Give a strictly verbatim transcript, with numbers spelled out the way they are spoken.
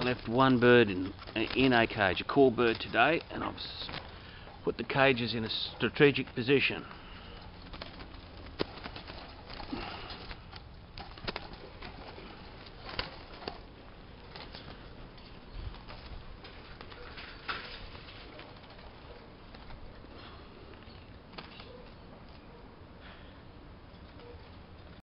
left one bird in, in a cage, a call bird today, and I've put the cages in a strategic position.